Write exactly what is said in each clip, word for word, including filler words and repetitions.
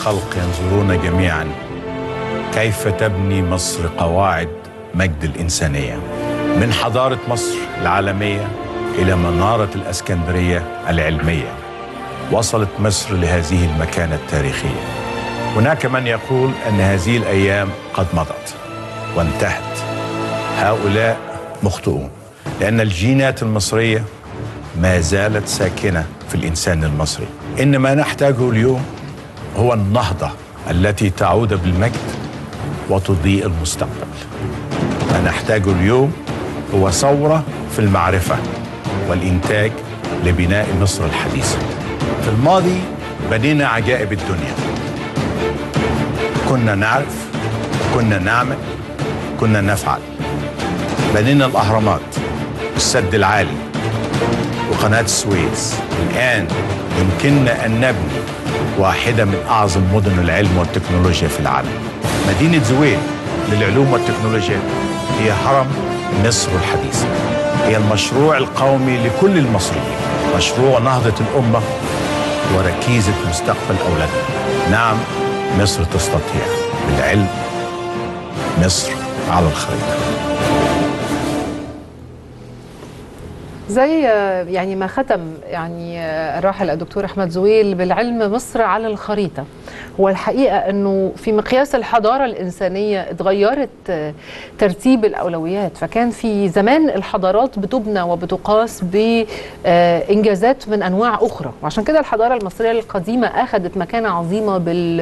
الخلق ينظرون جميعا كيف تبني مصر قواعد مجد الإنسانية، من حضارة مصر العالمية إلى منارة الإسكندرية العلمية. وصلت مصر لهذه المكانة التاريخية. هناك من يقول أن هذه الأيام قد مضت وانتهت. هؤلاء مخطئون، لأن الجينات المصرية ما زالت ساكنة في الإنسان المصري. إن ما نحتاجه اليوم هو النهضة التي تعود بالمجد وتضيء المستقبل. ما نحتاجه اليوم هو ثورة في المعرفة والإنتاج لبناء مصر الحديثة. في الماضي بنينا عجائب الدنيا، كنا نعرف، كنا نعمل، كنا نفعل. بنينا الأهرامات والسد العالي وقناة السويس. الآن يمكننا أن نبني واحدة من أعظم مدن العلم والتكنولوجيا في العالم. مدينة زويل للعلوم والتكنولوجيا هي هرم مصر الحديثة، هي المشروع القومي لكل المصريين، مشروع نهضة الأمة وركيزة مستقبل أولادنا. نعم، مصر تستطيع، بالعلم مصر على الخريطة. زي يعني ما ختم يعني الراحل الدكتور أحمد زويل بالعلم مصر على الخريطة. هو الحقيقة أنه في مقياس الحضارة الإنسانية اتغيرت ترتيب الأولويات، فكان في زمان الحضارات بتبنى وبتقاس بإنجازات من أنواع أخرى، وعشان كده الحضارة المصرية القديمة أخذت مكانة عظيمة بال...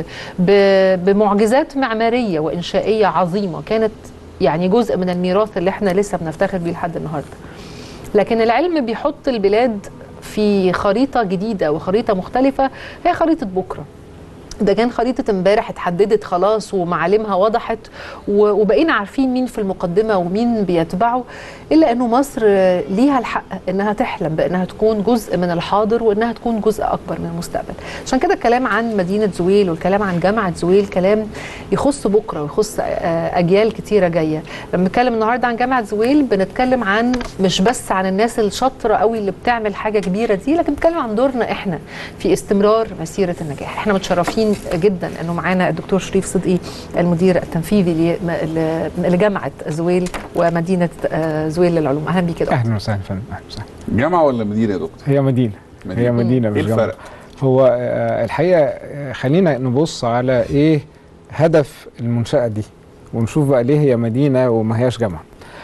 بمعجزات معمارية وإنشائية عظيمة، كانت يعني جزء من الميراث اللي احنا لسه بنفتخر بيه لحد النهاردة. لكن العلم بيحط البلاد في خريطة جديدة وخريطة مختلفة، هي خريطة بكرة. ده كان خريطة امبارح اتحددت خلاص ومعالمها وضحت وبقينا عارفين مين في المقدمة ومين بيتبعه، إلا أنه مصر ليها الحق أنها تحلم بأنها تكون جزء من الحاضر وأنها تكون جزء أكبر من المستقبل. عشان كده الكلام عن مدينة زويل والكلام عن جامعة زويل كلام يخص بكرة ويخص أجيال كتيرة جاية. لما نتكلم النهاردة عن جامعة زويل بنتكلم عن مش بس عن الناس الشاطرة قوي اللي بتعمل حاجة كبيرة دي، لكن بنتكلم عن دورنا إحنا في استمرار مسيرة النجاح. إحنا متشرفين جدا انه معانا الدكتور شريف صدقي المدير التنفيذي لجامعه زويل ومدينه زويل للعلوم. اهلا بيك يا دكتور. اهلا وسهلا فندم. اهلا وسهلا. جامعه ولا مدينه يا دكتور؟ هي مدينه, مدينة. هي مدينه مش جامعه. ايه الفرق؟ هو الحقيقه خلينا نبص على ايه هدف المنشاه دي ونشوف بقى ليه هي مدينه وما هياش جامعه.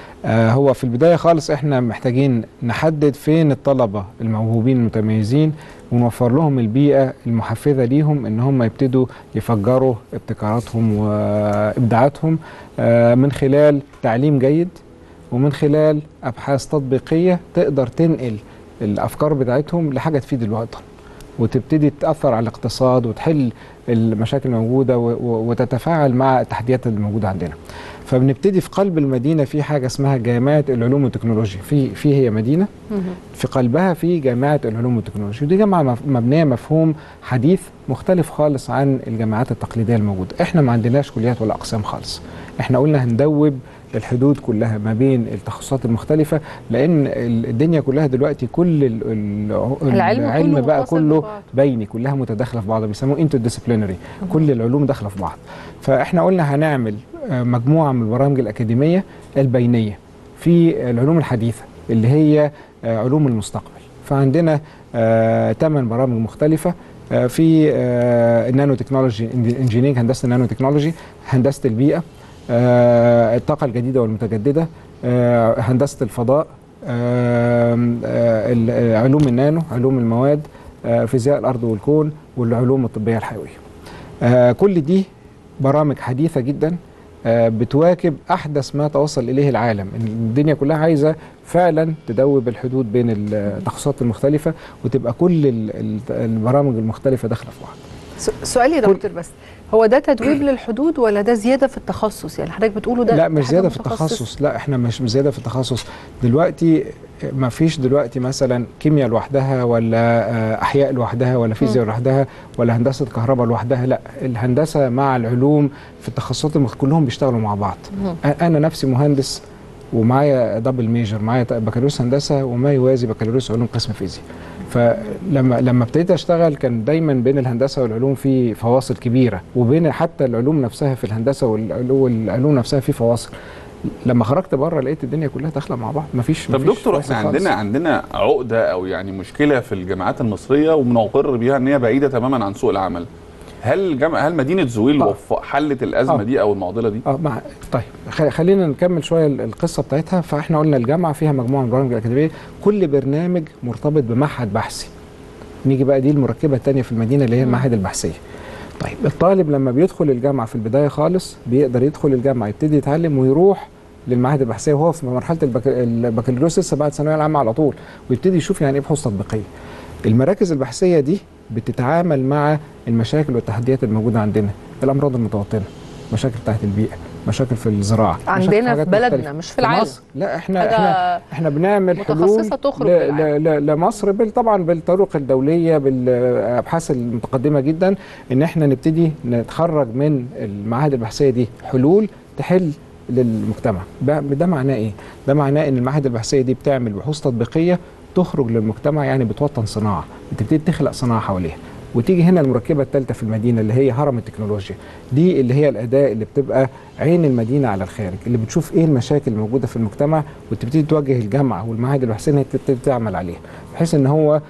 هو في البدايه خالص احنا محتاجين نحدد فين الطلبه الموهوبين المتميزين ونوفر لهم البيئة المحفزة ليهم ان هم يبتدوا يفجروا ابتكاراتهم وابداعاتهم من خلال تعليم جيد ومن خلال ابحاث تطبيقية تقدر تنقل الافكار بتاعتهم لحاجة تفيد الوطن وتبتدي تأثر على الاقتصاد وتحل المشاكل الموجودة وتتفاعل مع التحديات الموجودة عندنا. فبنبتدي في قلب المدينة في حاجة اسمها جامعة العلوم والتكنولوجيا، في في هي مدينة في قلبها في جامعة العلوم والتكنولوجيا، ودي جامعة مبنية مفهوم حديث مختلف خالص عن الجامعات التقليدية الموجودة. احنا ما عندناش كليات ولا أقسام خالص، احنا قلنا هندوب الحدود كلها ما بين التخصصات المختلفة، لأن الدنيا كلها دلوقتي كل ال ال العلم, العلم كله بقى كله بيني، كلها متداخلة في بعضها، بيسموه انتر ديسيبلينري، كل العلوم داخلة في بعض. فاحنا قلنا هنعمل مجموعة من البرامج الأكاديمية البينية في العلوم الحديثة اللي هي علوم المستقبل. فعندنا ثمان برامج مختلفة في النانو تكنولوجي انجينيرنج، هندسة النانو تكنولوجي، هندسة البيئة، الطاقة الجديدة والمتجددة، هندسة الفضاء، علوم النانو، علوم المواد، فيزياء الأرض والكون، والعلوم الطبية الحيوية. كل دي برامج حديثة جدا بتواكب أحدث ما توصل إليه العالم. الدنيا كلها عايزة فعلا تدوب الحدود بين التخصصات المختلفة وتبقى كل البرامج المختلفة داخلة في بعض. سؤالي يا دكتور، بس هو ده تدويب للحدود ولا ده زيادة في التخصص؟ يعني حضرتك بتقوله ده لا مش زيادة في التخصص، لا احنا مش زيادة في التخصص. دلوقتي ما فيش دلوقتي مثلا كيمياء لوحدها ولا أحياء لوحدها ولا فيزياء لوحدها ولا هندسة كهرباء لوحدها، لا الهندسة مع العلوم في التخصصات كلهم بيشتغلوا مع بعض. أنا نفسي مهندس ومعايا دبل ميجر، معايا بكالوريوس هندسة وما يوازي بكالوريوس علوم قسم فيزياء. فلما لما ابتديت اشتغل كان دايما بين الهندسه والعلوم في فواصل كبيره، وبين حتى العلوم نفسها في الهندسه والعلوم نفسها في فواصل. لما خرجت بره لقيت الدنيا كلها داخله مع بعض، مفيش. طب دكتور، احنا عندنا عندنا عقده او يعني مشكله في الجامعات المصريه وبنقر بيها ان هي بعيده تماما عن سوق العمل. هل جامعه هل مدينه زويل آه. حلت الازمه آه. دي او المعضله دي؟ اه مع... طيب خلينا نكمل شويه القصه بتاعتها. فاحنا قلنا الجامعه فيها مجموعه من البرامج الاكاديميه، كل برنامج مرتبط بمعهد بحثي. نيجي بقى دي المركبه الثانيه في المدينه اللي هي المعاهد البحثيه. طيب الطالب لما بيدخل الجامعه في البدايه خالص بيقدر يدخل الجامعه يبتدي يتعلم ويروح للمعاهد البحثيه وهو في مرحله البك... البكالوريوس لسه بعد الثانويه العامه على طول، ويبتدي يشوف يعني ايه بحوث تطبيقيه. المراكز البحثيه دي بتتعامل مع المشاكل والتحديات الموجوده عندنا، الامراض المتوطنه، مشاكل بتاعت البيئه، مشاكل في الزراعه، عندنا في بلدنا مختلفة. مش في العالم. لا احنا احنا احنا بنعمل حلول تخرج ل... ل... لمصر بال... طبعا بالطرق الدوليه بالابحاث المتقدمه جدا، ان احنا نبتدي نتخرج من المعاهد البحثيه دي حلول تحل للمجتمع. ده معناه ايه؟ ده معناه ان المعاهد البحثيه دي بتعمل بحوث تطبيقيه تخرج للمجتمع، يعني بتوطن صناعه، بتبتدي تخلق صناعه حواليها. وتيجي هنا المركبه الثالثه في المدينه اللي هي هرم التكنولوجيا، دي اللي هي الاداه اللي بتبقى عين المدينه على الخارج، اللي بتشوف ايه المشاكل الموجوده في المجتمع وتبتدي توجه الجامعه والمعاهد البحثيه انها تبتدي تعمل عليها، بحيث ان هو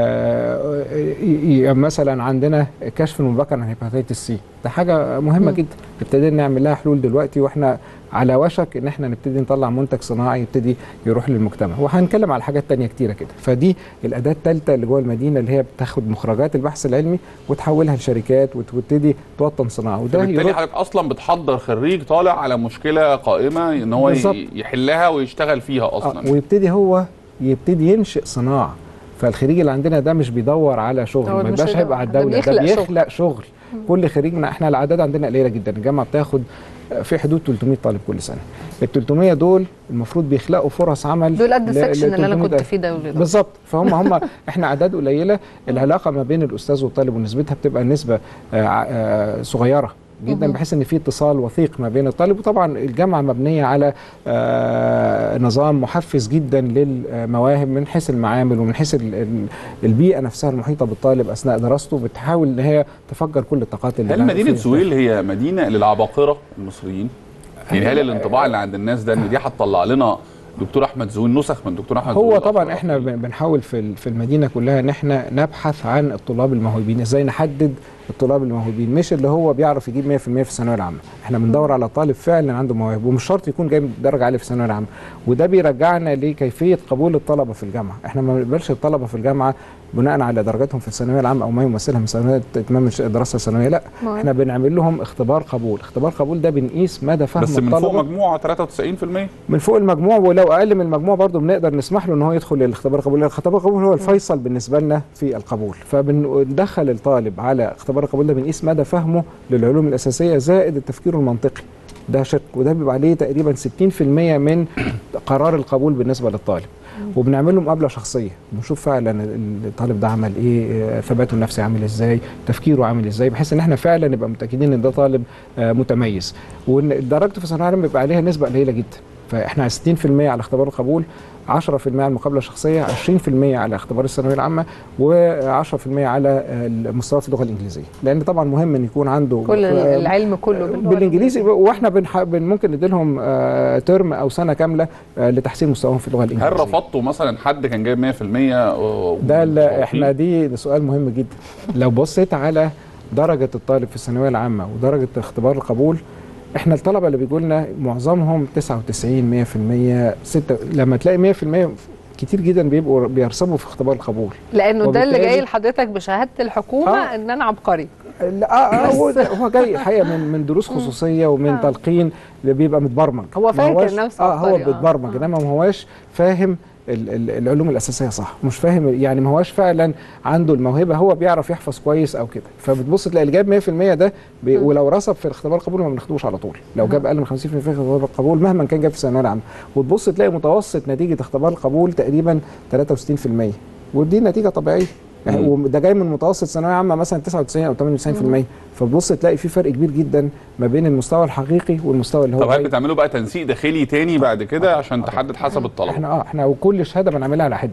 آه مثلا عندنا كشف المبكر عن هيباتيتس سي، ده حاجه مهمه م. جدا، ابتدينا نعمل لها حلول دلوقتي، واحنا على وشك ان احنا نبتدي نطلع منتج صناعي يبتدي يروح للمجتمع، وهنتكلم على حاجات تانية كتيره كده. فدي الاداه الثالثه اللي جوه المدينه اللي هي بتاخد مخرجات البحث العلمي وتحولها لشركات وتبتدي توطن صناعه. وده بالتالي حضرتك اصلا بتحضر خريج طالع على مشكله قائمه ان هو بالزبط. يحلها ويشتغل فيها اصلا، آه ويبتدي هو يبتدي ينشئ صناعه. فالخريج اللي عندنا ده مش بيدور على شغل، ما يبقاش هيبقى على الدوله، ده بيخلق, ده بيخلق شغل, شغل. كل خريجنا احنا الاعداد عندنا قليله جدا، الجامعه بتاخد في حدود ثلاثمية طالب كل سنه. ال ثلاثمية دول المفروض بيخلقوا فرص عمل، دول قد السكشن اللي انا كنت فيه ده بالظبط. فهم هم احنا اعداد قليله، العلاقه ما بين الاستاذ والطالب ونسبتها بتبقى نسبه صغيره جدا، بحيث ان في اتصال وثيق ما بين الطالب. وطبعا الجامعه مبنيه على آه نظام محفز جدا للمواهب من حيث المعامل ومن حيث البيئه نفسها المحيطه بالطالب اثناء دراسته، بتحاول ان هي تفجر كل الطاقات اللي هل مدينه زويل هي مدينه للعباقره المصريين؟ يعني هل الانطباع اللي عند الناس ده ان دي هتطلع لنا دكتور احمد زويل، نسخ من دكتور احمد زويل؟ هو طبعا احنا بنحاول في في المدينه كلها ان احنا نبحث عن الطلاب الموهوبين، ازاي نحدد الطلاب الموهوبين، مش اللي هو بيعرف يجيب مية في المية في الثانويه العامه، احنا بندور على طالب فعلا عنده مواهب، ومش شرط يكون جايب درجه عاليه في الثانويه العامه. وده بيرجعنا لكيفيه قبول الطلبه في الجامعه، احنا ما بنقبلش الطلبه في الجامعه بناء على درجاتهم في الثانويه العامه او ما يمثلها من سنوات اتمام الدراسه الثانويه، لا مم. احنا بنعمل لهم اختبار قبول، اختبار قبول ده بنقيس مدى فهم بس الطلبه، بس من فوق مجموعه ثلاثة وتسعين في المية، من فوق المجموع، ولو اقل من المجموع برضه بنقدر نسمح له ان هو يدخل الاختبار القبول. الاختبار القبول هو الفيصل بالنسبه لنا في القبول، فبندخل الطالب على اختبار القبول ده، بنقيس مدى فهمه للعلوم الاساسيه زائد التفكير المنطقي، ده شق، وده بيبقى عليه تقريبا ستين في المية من قرار القبول بالنسبه للطالب. وبنعمل له مقابله شخصيه، بنشوف فعلا الطالب ده عمل ايه، ثباته النفسي عامل ازاي، تفكيره عامل ازاي، بحيث ان احنا فعلا نبقى متاكدين ان ده طالب متميز. وان درجته في الثانويه العامه بيبقى عليها نسبه قليله جدا، فاحنا ستين في المية على اختبار القبول، عشرة في المية على المقابله الشخصيه، عشرين في المية على اختبار الثانويه العامه، وعشرة في المية على المستوى في اللغه الانجليزيه، لان طبعا مهم ان يكون عنده كل العلم كله بالانجليزي، واحنا ممكن ندي لهم ترم او سنه كامله لتحسين مستواهم في اللغه الانجليزيه. هل رفضتوا مثلا حد كان جايب مية في المية؟ ده احنا دي ده سؤال مهم جدا. لو بصيت على درجه الطالب في الثانويه العامه ودرجه اختبار القبول، احنا الطلبه اللي بيجوا لنا معظمهم تسعة وتسعين مية في المية، ستة، لما تلاقي مية في المية كتير جدا بيبقوا بيرسبوا في اختبار القبول، لانه ده اللي جاي لحضرتك بشهاده الحكومه آه ان انا عبقري. لا آه هو, هو جاي الحقيقه من من دروس خصوصيه ومن آه. تلقين اللي بيبقى متبرمج، هو فاكر نفسه اه هو بيتبرمج، انما ما هوش فاهم العلوم الاساسيه صح، مش فاهم يعني، ما هوش فعلا عنده الموهبه، هو بيعرف يحفظ كويس او كده. فبتبص تلاقي اللي جاب مية في المية ده بي ولو رسب في الاختبار القبول ما بناخدوش على طول، لو جاب اقل من خمسين في المية في اختبار القبول مهما كان جاب في الثانويه العامه، وتبص تلاقي متوسط نتيجه اختبار القبول تقريبا ثلاثة وستين في المية، ودي نتيجه طبيعيه يعني، وده جاي من متوسط ثانويه عامه مثلا تسعة وتسعين او ثمانية وتسعين في المية، فبتبص تلاقي في فرق كبير جدا ما بين المستوى الحقيقي والمستوى اللي هو. طب هل بتعملوا بقى تنسيق داخلي تاني بعد كده عشان تحدد حسب الطلب؟ احنا اه احنا وكل شهاده بنعملها على حده،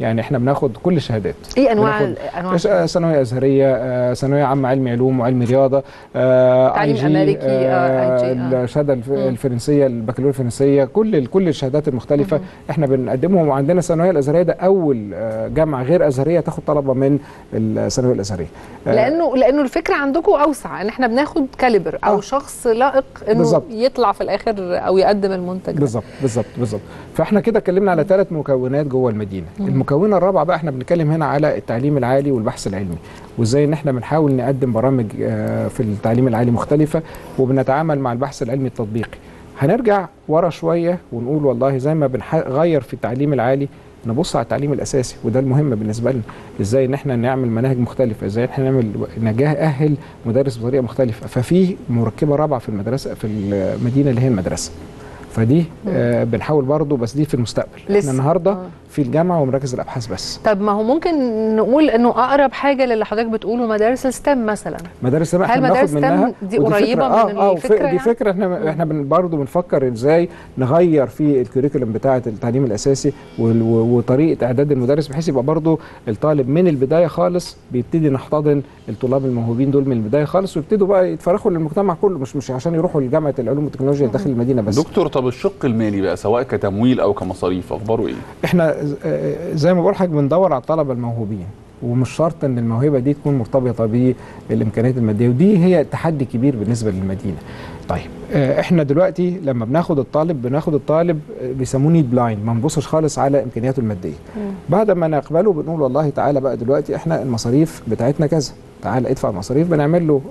يعني احنا بناخد كل الشهادات. ايه انواع انواع ثانويه ازهريه، ثانويه عامه علم علوم وعلم رياضه، تعليم امريكي، الشهاده الفرنسيه، البكالوريا الفرنسيه، كل كل الشهادات المختلفه مم. احنا بنقدمهم. وعندنا الثانويه الازهريه ده اول جامعه غير ازهريه تاخد طلبه من الثانويه الازهريه، لانه لانه الفكره عندكم اوسع، ان احنا بناخد كاليبر او آه. شخص لائق انه بالزبط. يطلع في الاخر او يقدم المنتج. بالظبط بالظبط بالظبط. فاحنا كده اتكلمنا على ثلاث مكونات جوه المدينه. مم. المكونه الرابعه بقى احنا بنتكلم هنا على التعليم العالي والبحث العلمي، وازاي ان احنا بنحاول نقدم برامج في التعليم العالي مختلفه، وبنتعامل مع البحث العلمي التطبيقي. هنرجع ورا شويه ونقول والله زي ما بنغير في التعليم العالي نبص على التعليم الاساسي، وده المهم بالنسبه لنا، ازاي ان احنا نعمل مناهج مختلفه، ازاي احنا نعمل نجهز مدرس بطريقه مختلفه. ففي مركبه رابعه في المدرسه في المدينه اللي هي المدرسه، فدي آه بنحاول برضو، بس دي في المستقبل. احنا النهارده آه. في الجامعه ومراكز الابحاث بس. طب ما هو ممكن نقول انه اقرب حاجه للي حضرتك بتقوله مدارس الستم مثلا. مدارس الستم احنا بناخد منها دي قريبه آه من آه الفكره. دي يعني؟ فكره احنا احنا برضو بنفكر ازاي نغير في الكوريكولم بتاعه التعليم الاساسي وطريقه اعداد المدرس، بحيث يبقى برضو الطالب من البدايه خالص بيبتدي نحتضن الطلاب الموهوبين دول من البدايه خالص، ويبتدوا بقى يتفرخوا للمجتمع كله، مش مش عشان يروحوا لجامعه العلوم والتكنولوجيا داخل المدينه بس. دكتور، طب الشق المالي بقى سواء كتمويل او كمصاريف اخباره ايه؟ احنا زي ما بقول حضرتك بندور على الطلبه الموهوبين، ومش شرط ان الموهبه دي تكون مرتبطه بالامكانيات الماديه، ودي هي تحدي كبير بالنسبه للمدينه. طيب احنا دلوقتي لما بناخد الطالب بناخد الطالب بيسموه نيد بلايند، ما بنبصش خالص على امكانياته الماديه. مم. بعد ما نقبله بنقول والله تعالى بقى دلوقتي احنا المصاريف بتاعتنا كذا، تعالى ادفع المصاريف، بنعمل له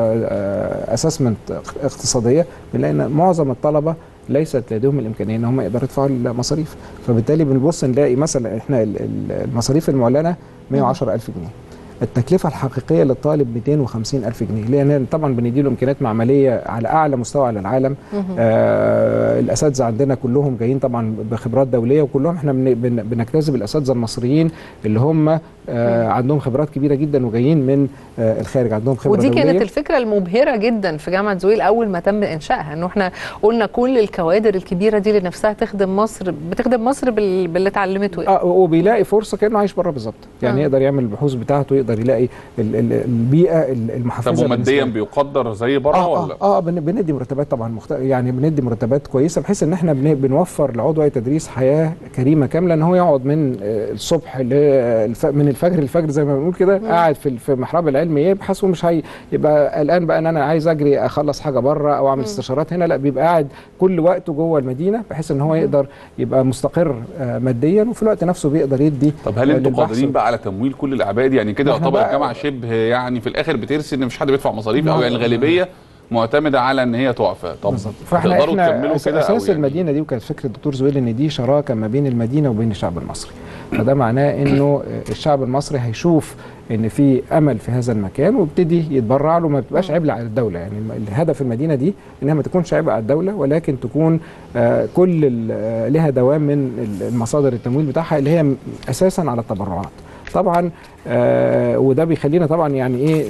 اسسمنت اقتصاديه، بنلاقي ان معظم الطلبه ليست لديهم الامكانيه ان هم يقدروا يدفعوا المصاريف، فبالتالي بنبص نلاقي مثلا احنا المصاريف المعلنه مئة وعشرة ألف جنيه، التكلفه الحقيقيه للطالب مئتين وخمسين ألف جنيه، لان طبعا بنديله امكانيات معمليه على اعلى مستوى على العالم. آه الاساتذه عندنا كلهم جايين طبعا بخبرات دوليه، وكلهم احنا بن بنجتذب الاساتذه المصريين اللي هم آه عندهم خبرات كبيره جدا وجايين من آه الخارج، عندهم خبره ودي دوليه. كانت الفكره المبهره جدا في جامعه زويل اول ما تم انشائها، انه احنا قلنا كل الكوادر الكبيره دي اللي نفسها تخدم مصر، بتخدم مصر بال... باللي اتعلمته. اه وبيلاقي فرصه كانه عايش بره بالظبط، يعني آه. يقدر يعمل البحوث بتاعته، يقدر يلاقي ال ال البيئه المحفزه. طب وماديا بيقدر زي بره آه ولا؟ اه, آه بندي مرتبات طبعا مخت... يعني بندي مرتبات كويسه، بحيث ان احنا بن... بنوفر لعضو اي تدريس حياه كريمه كامله، ان هو يقعد من الصبح للف... من الفجر للفجر زي ما بنقول كده، قاعد في في محراب العلم يبحث، ومش هي يبقى قلقان بقى ان انا عايز اجري اخلص حاجه بره او اعمل استشارات هنا، لا بيبقى قاعد كل وقته جوه المدينه، بحيث ان هو يقدر يبقى مستقر ماديا، وفي الوقت نفسه بيقدر يدي. طب هل انتوا قادرين بقى على تمويل كل الاعباء دي؟ يعني كده يعتبر الجامعه شبه يعني في الاخر بترسي ان مفيش حد بيدفع مصاريف، او يعني الغالبيه معتمده على ان هي تعفى. طب تقدروا تكملوا كده؟ اساس يعني المدينه دي، وكانت فكره الدكتور زويل ان دي شراكه ما بين المدينه وبين الشعب المصري، فده معناه انه الشعب المصري هيشوف ان في امل في هذا المكان ويبتدي يتبرع له، ما بتبقاش عبء على الدوله. يعني الهدف المدينه دي انها ما تكونش عبء على الدوله، ولكن تكون آه كل لها دوام من المصادر التمويل بتاعها اللي هي اساسا على التبرعات. طبعا آه وده بيخلينا طبعا يعني ايه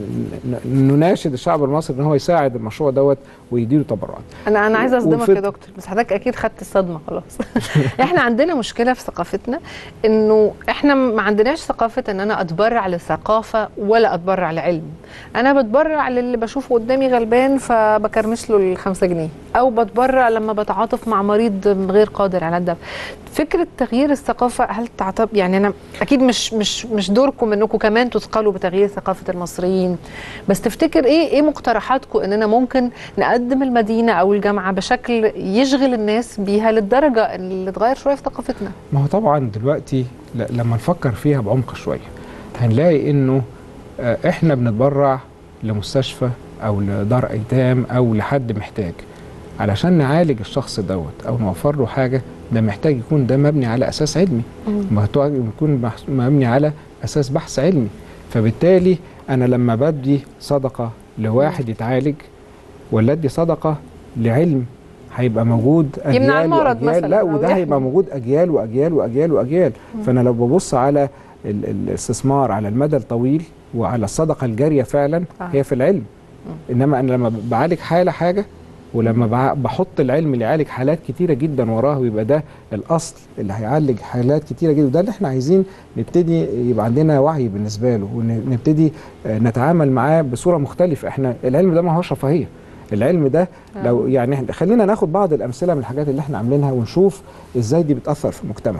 نناشد الشعب المصري ان هو يساعد المشروع دوت ويديله تبرعات. انا انا عايزه اصدمك يا دكتور، بس حضرتك اكيد خدت الصدمه خلاص. احنا عندنا مشكله في ثقافتنا، انه احنا ما عندناش ثقافه ان انا اتبرع للثقافه ولا اتبرع لعلم. انا بتبرع للي بشوفه قدامي غلبان فبكرمش له الخمسة جنيه، او بتبرع لما بتعاطف مع مريض غير قادر على الدفع. فكره تغيير الثقافه، هل تعتبر يعني انا اكيد مش مش مش دوركم انكم كمان تثقلوا بتغيير ثقافه المصريين، بس تفتكر ايه ايه مقترحاتكم اننا ممكن نقدم المدينه او الجامعه بشكل يشغل الناس بيها للدرجه اللي تغير شويه في ثقافتنا؟ ما هو طبعا دلوقتي لما نفكر فيها بعمق شويه هنلاقي انه احنا بنتبرع لمستشفى او لدار ايتام او لحد محتاج علشان نعالج الشخص دوت او نوفر له حاجه، ده محتاج يكون ده مبني على اساس علمي، يكون مبني على اساس بحث علمي. فبالتالي انا لما بدي صدقه لواحد يتعالج ولا ادي صدقه لعلم هيبقى موجود اجيال يمنع المرض مثلا، لا وده هيبقى موجود اجيال واجيال واجيال واجيال. فانا لو ببص على الاستثمار على المدى الطويل وعلى الصدقه الجاريه فعلا هي في العلم. انما انا لما بعالج حاله حاجه ولما بحط العلم اللي يعالج حالات كتيره جدا وراه ويبقى ده الاصل اللي هيعالج حالات كتيره جدا، وده اللي احنا عايزين نبتدي يبقى عندنا وعي بالنسبه له ونبتدي نتعامل معاه بصوره مختلفه. احنا العلم ده ما هوش رفاهيه، العلم ده لو يعني خلينا ناخد بعض الامثله من الحاجات اللي احنا عاملينها ونشوف ازاي دي بتاثر في المجتمع.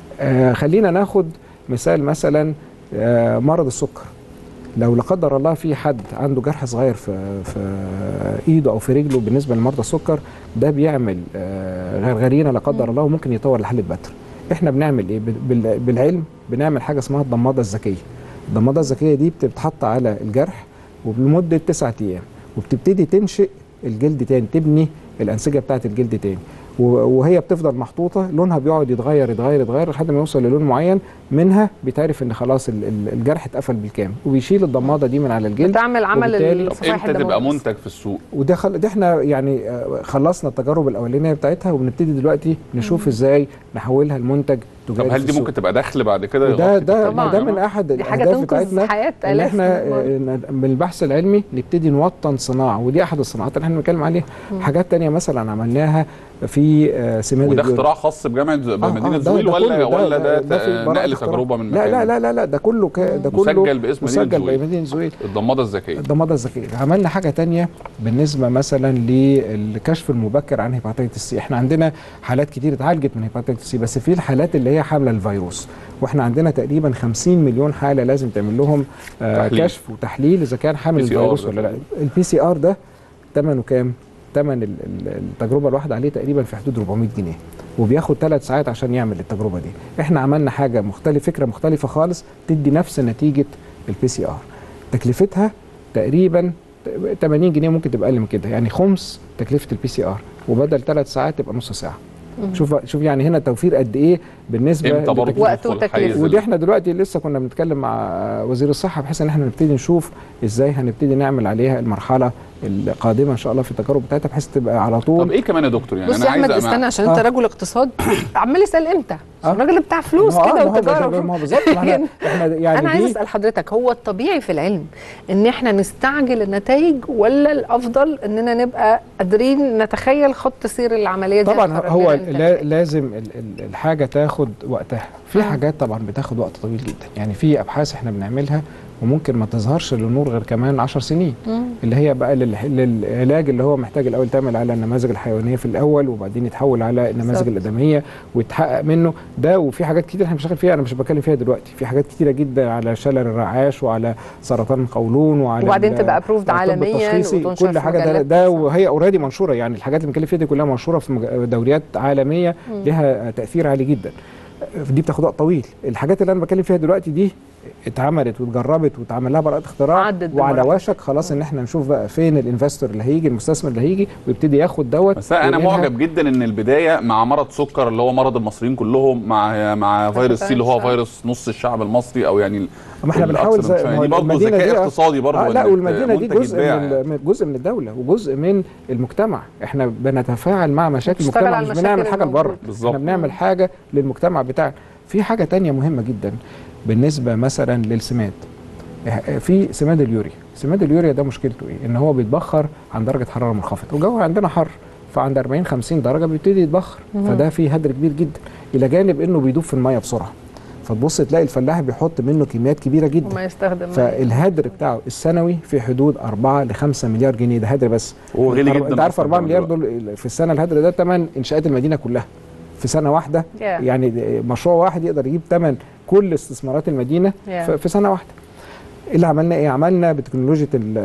آه خلينا ناخد مثال مثلا آه مرض السكر. لو لا قدر الله في حد عنده جرح صغير في في ايده او في رجله بالنسبه لمرضى السكر، ده بيعمل آه غرغرينه لا قدر الله وممكن يطور لحاله بتر. احنا بنعمل ايه بالعلم؟ بنعمل حاجه اسمها الضماده الذكيه. الضماده الذكيه دي بتتحط على الجرح ولمده تسعة ايام، وبتبتدي تنشئ الجلد تاني، تبني الانسجه بتاعه الجلد تاني، وهي بتفضل محطوطه، لونها بيقعد يتغير يتغير يتغير لحد ما يوصل للون معين، منها بيتعرف ان خلاص الجرح اتقفل بالكامل، وبيشيل الضماده دي من على الجلد. بتعمل عمل الصفائح امتى تبقى منتج في السوق؟ وده خل... ده احنا يعني خلصنا التجارب الاولانيه بتاعتها، وبنبتدي دلوقتي نشوف مم. ازاي نحولها لمنتج تجاري. طب هل دي ممكن تبقى دخل بعد كده؟ ده ده ده من احد الاهداف بتاعتنا، ان احنا من البحث العلمي نبتدي نوطن صناعه، ودي احد الصناعات اللي احنا بنتكلم عليها. مم. حاجات ثانيه مثلا عملناها في سماد وده اختراع خاص بجامعه بمدينه آه زويل ولا ده ولا ده, ده, ده نقل تجربه من مكان؟ لا لا لا لا ده كله ده كله مسجل باسم مسجل بمدينه زويل. الضماده الذكيه. الضماده الذكيه. عملنا حاجه ثانيه بالنسبه مثلا للكشف المبكر عن هيباتيتس سي. احنا عندنا حالات كتير اتعالجت من هيباتيتس سي، بس في الحالات اللي هي حامله الفيروس، واحنا عندنا تقريبا خمسين مليون حاله لازم تعمل لهم آه كشف وتحليل اذا كان حامل الفيروس ولا لا. البي سي ار ده ثمنه كام؟ ثمن التجربه الواحده عليه تقريبا في حدود أربعمائة جنيه، وبياخد ثلاث ساعات عشان يعمل التجربه دي. احنا عملنا حاجه مختلفه، فكره مختلفه خالص تدي نفس نتيجه البي سي ار. تكلفتها تقريبا ثمانين جنيه، ممكن تبقى اقل من كده، يعني خمس تكلفه البي سي ار، وبدل ثلاث ساعات تبقى نص ساعه. شوف شوف يعني هنا توفير قد ايه بالنسبه وقت وتكلفه. ودي احنا دلوقتي لسه كنا بنتكلم مع وزير الصحه بحيث ان احنا نبتدي نشوف ازاي هنبتدي نعمل عليها المرحله القادمه ان شاء الله في التجارب بتاعتها بحيث تبقى على طول. طب ايه كمان يا دكتور؟ يعني بص يا احمد استنى عشان آه. انت رجل اقتصاد عمال اسال امتى؟ آه. الراجل بتاع فلوس آه. كده وتجاره. ما هو بالظبط. احنا يعني انا عايز اسال حضرتك، هو الطبيعي في العلم ان احنا نستعجل النتائج ولا الافضل اننا نبقى قادرين نتخيل خط سير العمليه دي؟ طبعا هو لا لازم الحاجه تاخد وقتها. في حاجات طبعا بتاخد وقت طويل جدا، يعني في ابحاث احنا بنعملها وممكن ما تظهرش للنور غير كمان عشر سنين. مم. اللي هي بقى للعلاج اللي هو محتاج الاول تعمل على النماذج الحيوانيه في الاول، وبعدين يتحول على النماذج الادميه ويتحقق منه ده. وفي حاجات كتير احنا بنشتغل فيها، انا مش بتكلم فيها دلوقتي، في حاجات كتيره جدا على شلل الرعاش وعلى سرطان القولون وعلى وبعدين تبقى ابروفد عالميا وتنشر كل حاجه ده, ده وهي اوريدي منشوره، يعني الحاجات اللي بنتكلم فيها دي كلها منشوره في دوريات عالميه مم. لها تاثير عالي جدا. دي بتاخد وقت طويل. الحاجات اللي انا بتكلم فيها دلوقتي دي اتعملت واتجربت واتعمل لها براءة اختراع، وعلى وشك خلاص ان احنا نشوف بقى فين الانفستور اللي هيجي، المستثمر اللي هيجي ويبتدي ياخد دوت. بس انا معجب جدا ان البدايه مع مرض سكر اللي هو مرض المصريين كلهم، مع مع فيروس سي اللي هو فيروس نص الشعب المصري، او يعني ما احنا بنحاول زي يعني برضه ذكاء اقتصادي برضه. آه لا والمدينه دي جزء من جزء من الدوله وجزء من المجتمع. احنا بنتفاعل مع مشاكل المجتمع، مش بنعمل حاجه لبره، احنا بنعمل حاجه للمجتمع بتاعنا. في حاجه تانية مهمه جدا بالنسبه مثلا للسماد. في سماد اليوريا. سماد اليوريا ده مشكلته ايه؟ ان هو بيتبخر عند درجه حراره منخفضه، والجو عندنا حر، فعند أربعين خمسين درجه بيبتدي يتبخر، فده فيه هدر كبير جدا، الى جانب انه بيدوب في الميه بسرعه. فتبص تلاقي الفلاح بيحط منه كميات كبيره جدا وما يستخدم، فالهدر بتاعه السنوي في حدود أربعة لخمسة مليار جنيه. ده هدر بس، هو غالي جدا. انت عارف أربعة مليار دول في السنه، الهدر ده ثمن انشاءات المدينه كلها في سنه واحده. yeah. يعني مشروع واحد يقدر يجيب ثمن كل استثمارات المدينه yeah. في سنه واحده. اللي عملنا ايه؟ عملنا بتكنولوجيا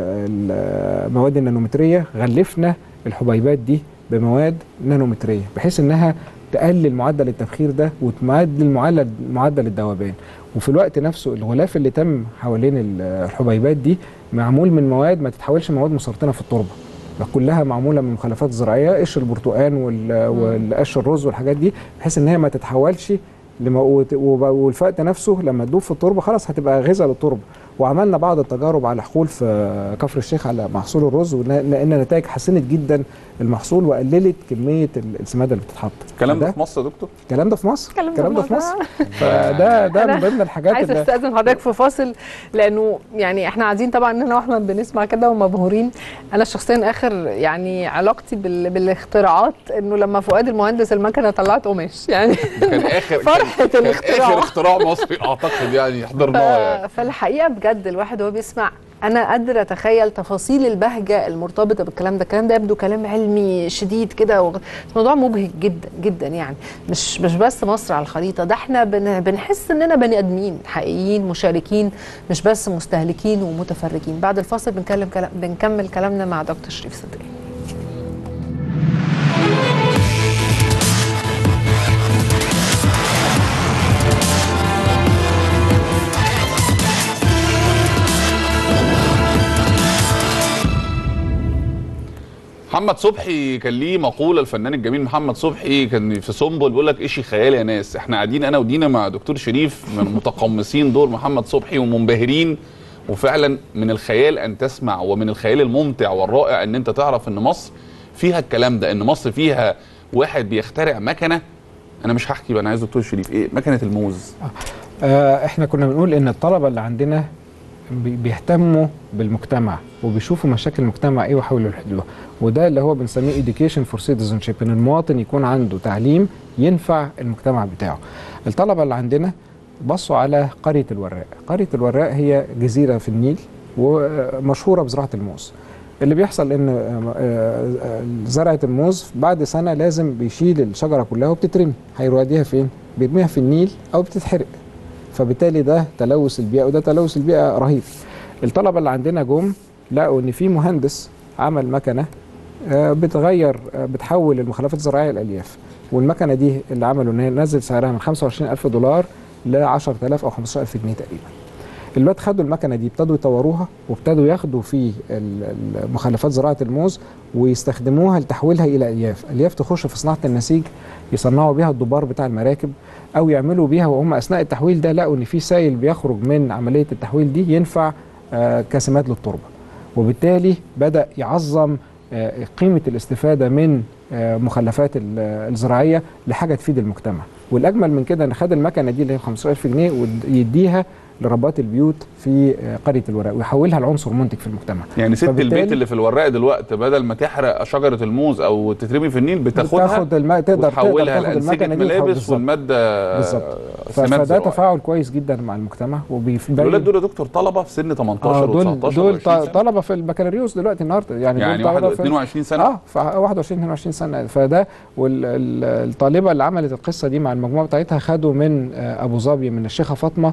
المواد النانومتريه، غلفنا الحبيبات دي بمواد نانومتريه بحيث انها تقلل معدل التبخير ده وتعدل معدل معدل الذوبان. وفي الوقت نفسه الغلاف اللي تم حوالين الحبيبات دي معمول من مواد ما تتحولش مواد مسرطنه في التربه، كلها معموله من مخلفات زراعيه، قش البرتقال والقش الرز والحاجات دي، بحيث ان هي ما تتحولش. والفقد نفسه لما تدوب في التربه خلاص هتبقى غذاء للتربه، وعملنا بعض التجارب على حقول في كفر الشيخ على محصول الرز، لان النتائج حسنت جدا المحصول وقللت كميه السماده اللي بتتحط. الكلام ده في مصر يا دكتور؟ الكلام ده في مصر، الكلام ده في مصر. فده ده من ضمن الحاجات. عايزه استاذن حضرتك في فاصل، لانه يعني احنا قاعدين طبعا انا واحمد بنسمع كده ومبهورين. انا شخصيا اخر يعني علاقتي بال... بالاختراعات انه لما فؤاد المهندس المكنه طلعت قماش، يعني كان اخر فرحه كان الاختراع، اخر اختراع مصري اعتقد يعني حضرناه يعني. فالحقيقه بجد الواحد وهو بيسمع انا قادره اتخيل تفاصيل البهجه المرتبطه بالكلام ده. الكلام ده يبدو كلام علمي شديد كده، وموضوع مبهج جدا جدا، يعني مش مش بس مصر على الخريطه، ده احنا بن بنحس اننا بني ادمين حقيقيين مشاركين، مش بس مستهلكين ومتفرجين. بعد الفاصل بنكلم كلام بنكمل كلامنا مع دكتور شريف صدقي. محمد صبحي كان ليه مقوله، الفنان الجميل محمد صبحي كان في سنبل بيقول لك ايشي خيال يا ناس. احنا قاعدين انا ودينا مع دكتور شريف من متقمصين دور محمد صبحي ومنبهرين، وفعلا من الخيال ان تسمع، ومن الخيال الممتع والرائع ان انت تعرف ان مصر فيها الكلام ده، ان مصر فيها واحد بيخترع مكنه. انا مش هحكي بقى، انا عايز دكتور شريف ايه مكنه الموز. آه احنا كنا بنقول ان الطلبه اللي عندنا بيهتموا بالمجتمع وبيشوفوا مشاكل المجتمع ايه ويحاولوا يحلوها، وده اللي هو بنسميه education for citizenship، ان المواطن يكون عنده تعليم ينفع المجتمع بتاعه. الطلبه اللي عندنا بصوا على قريه الوراق. قريه الوراق هي جزيره في النيل ومشهوره بزراعه الموز. اللي بيحصل ان زرعه الموز بعد سنه لازم بيشيل الشجره كلها وبتترمي. هيوديها فين؟ بيرميها في النيل او بتتحرق. فبالتالي ده تلوث البيئه، وده تلوث البيئه رهيب. الطلبه اللي عندنا جم لقوا ان في مهندس عمل مكنه بتغير بتحول المخلفات الزراعيه لالياف، والمكنه دي اللي عملوا ان هي نزل سعرها من خمسة وعشرين ألف دولار ل عشرة آلاف او خمستاشر ألف جنيه تقريبا. الوقت خدوا المكنه دي ابتدوا يطوروها وابتدوا ياخدوا في مخلفات زراعه الموز ويستخدموها لتحويلها الى الياف، الياف تخش في صناعه النسيج، يصنعوا بيها الدبار بتاع المراكب، او يعملوا بيها وهم اثناء التحويل ده لقوا ان في سائل بيخرج من عمليه التحويل دي ينفع آه كسمات للتربه، وبالتالي بدا يعظم آه قيمه الاستفاده من آه مخلفات الزراعيه لحاجه تفيد المجتمع. والاجمل من كده ان خد المكنه دي اللي هي خمستاشر ألف جنيه ويديها لربات البيوت في قريه الوراق ويحولها لعنصر منتج في المجتمع. يعني ست البيت اللي في الوراق دلوقتي بدل ما تحرق شجره الموز او تترمي في النيل بتاخدها بتاخد الم... تقدر تحولها لانسجه ملابس والماده بالظبط. فده تفاعل كويس جدا مع المجتمع. وبيبين الولاد دول يا دكتور طلبه في سن تمنتاشر و19 دول طلبه في البكالوريوس دلوقتي النهارده، يعني, يعني دول طلبه اتنين وعشرين سنه اه ف واحد وعشرين اتنين وعشرين سنه. فده والطالبه اللي عملت القصه دي مع المجموعه بتاعتها خدوا من ابو ظبي من الشيخه فاطمه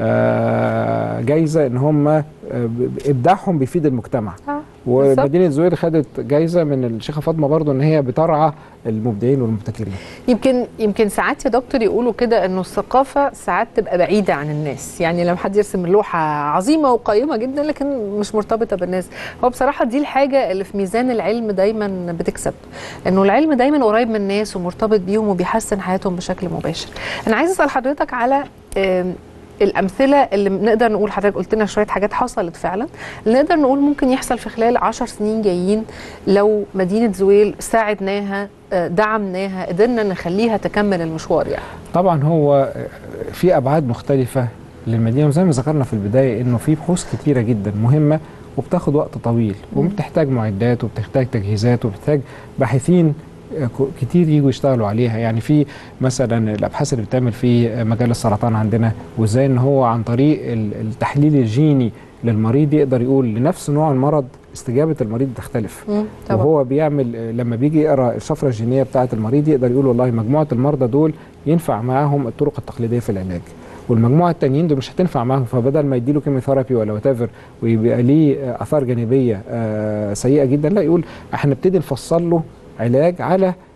آه جايزه ان هم ابداعهم بيفيد المجتمع. آه. ومدينه زويل خدت جايزه من الشيخه فاطمه برضو ان هي بترعى المبدعين والمبتكرين. يمكن يمكن ساعات يا دكتور يقولوا كده انه الثقافه ساعات تبقى بعيده عن الناس، يعني لما حد يرسم لوحه عظيمه وقيمه جدا لكن مش مرتبطه بالناس. هو بصراحه دي الحاجه اللي في ميزان العلم دايما بتكسب، انه العلم دايما قريب من الناس ومرتبط بيهم وبيحسن حياتهم بشكل مباشر. انا عايزه اسال حضرتك على الأمثلة اللي نقدر نقول، حضرتك قلت لنا شوية حاجات حصلت فعلا، اللي نقدر نقول ممكن يحصل في خلال عشر سنين جايين لو مدينة زويل ساعدناها دعمناها قدرنا نخليها تكمل المشوار. يعني طبعا هو في أبعاد مختلفة للمدينة، وزي ما ذكرنا في البداية إنه في بحوث كتيرة جدا مهمة وبتاخد وقت طويل وبتحتاج معدات وبتحتاج تجهيزات وبتحتاج باحثين كتير يجوا يشتغلوا عليها. يعني في مثلا الابحاث اللي بتعمل في مجال السرطان عندنا، وازاي ان هو عن طريق التحليل الجيني للمريض يقدر يقول لنفس نوع المرض استجابه المريض تختلف. وهو بيعمل لما بيجي يقرا الشفره الجينيه بتاعه المريض يقدر يقول والله مجموعه المرضى دول ينفع معاهم الطرق التقليديه في العلاج، والمجموعه التانيين دول مش هتنفع معاهم، فبدل ما يديله كيموثيرابي ولا وات ايفر ويبقى ليه اثار جانبيه سيئه جدا، لا يقول احنا نبتدي نفصل له علاج على